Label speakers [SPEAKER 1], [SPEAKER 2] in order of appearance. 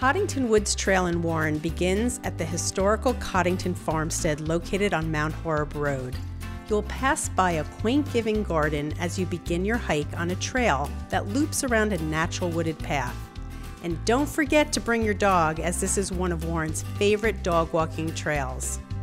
[SPEAKER 1] Codington Woods Trail in Warren begins at the historical Codington farmstead located on Mount Horeb Road. You'll pass by a quaint giving garden as you begin your hike on a trail that loops around a natural wooded path. And don't forget to bring your dog, as this is one of Warren's favorite dog walking trails.